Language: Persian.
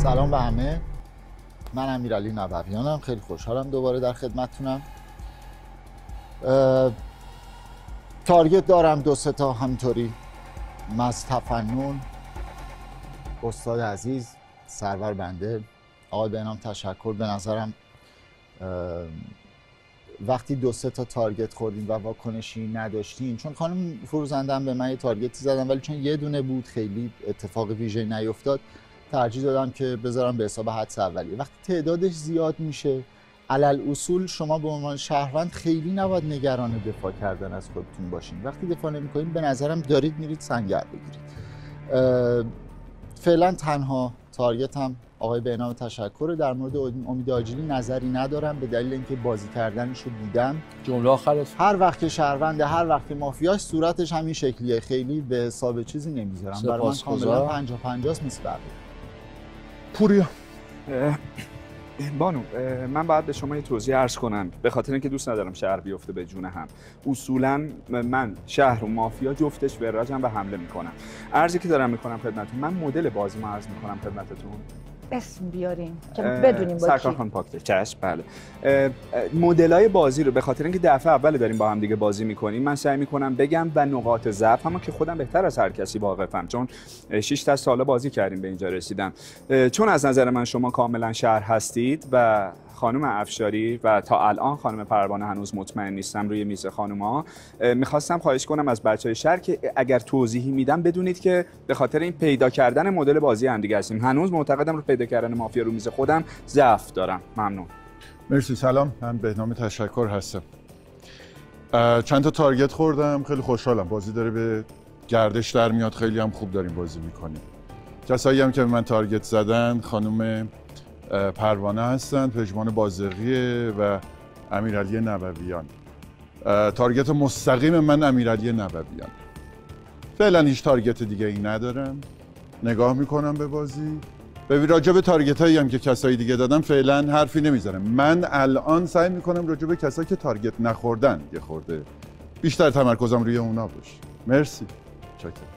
سلام به همه. من امیرعلی نبویانم. خیلی خوشحالم دوباره در خدمتتونم. تارگت دارم 2-3 تا همینطوری از تفنن. استاد عزیز سرور بنده، آقای بهنام تشکر. به نظرم وقتی 2-3 تا تارگت خوردیم و واکنشی نداشتیم، چون خانم فروزنده هم به من یه تارگتی زدن ولی چون یه دونه بود خیلی اتفاق ویژه‌ای نیفتاد، ترجیح دادم که بذارم به حساب حدس اولیه. وقتی تعدادش زیاد میشه، علل اصول شما به عنوان شهروند خیلی نباید نگران دفاع کردن از خودتون باشین. وقتی دفاع نمی‌کنین به نظرم دارید میرید سنگر بگیرید. فعلا تنها تارگت هم آقای بهنام تشکر. در مورد امید آجیلی نظری ندارم به دلیل اینکه بازی کردنش رو دیدم. جمله آخرش هر وقت که شهرونده، هر وقت که مافیاش، صورتش همین شکلیه. خیلی به حساب چیزی نمیذارم. برای من کاملا 50-50 است. نیست بقیه. پوریا بانو، من باید به شما یه توضیح عرض کنم به خاطر اینکه دوست ندارم شهر بیفته به جون هم. اصولا من شهر و مافیا جفتش وراجم و حمله میکنم. عرضی که دارم میکنم خدمتتون، من مدل بازی ما عرض میکنم خدمتتون. اسم بیارین که بدونیم با سرکار خان پاکته. چشم. بله. مدلای بازی رو به خاطر اینکه دفعه اول داریم با هم دیگه بازی میکنیم، من سعی میکنم بگم و نقاط ضعف هم که خودم بهتر از هر کسی واقفم، چون 6 تا سال بازی کردیم به اینجا رسیدم. چون از نظر من شما کاملا شهر هستید و خانم افشاری و تا الان خانم پروانه هنوز مطمئن نیستم روی میز خانوما، میخواستم خواهش کنم از بچهای شهر که اگر توضیحی میدم بدونید که به خاطر این پیدا کردن مدل بازی هم دیگه هستیم. هنوز معتقدم رو پیدا کردن مافیا رو میز خودم ضعف دارم. ممنون. مرسی. سلام، من بهنام تشکر هستم. چند تا تارگت خوردم، خیلی خوشحالم. بازی داره به گردش در میاد، خیلی هم خوب داریم بازی میکنیم. کسایی هم که به من تارگت زدن خانم پروانه هستند، پژمان بازرگی و امیرعلی نبویان. تارگت مستقیم من امیرعلی نبویان. فعلا هیچ تارگت دیگه ای ندارم. نگاه میکنم به بازی. ببین راجع به تارگت هایی هم که کسایی دیگه دادن فعلا حرفی نمیزنم. من الان سعی میکنم راجع به کسایی که تارگت نخوردن یه خورده بیشتر تمرکزم روی اونا باشه. مرسی. چاکرم.